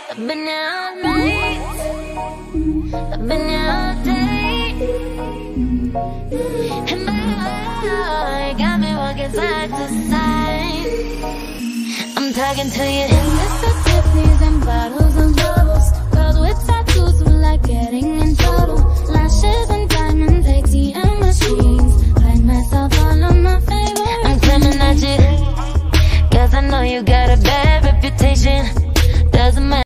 I've been here all night, I've been here all day, and my heart got me walking side to side. I'm talking to you.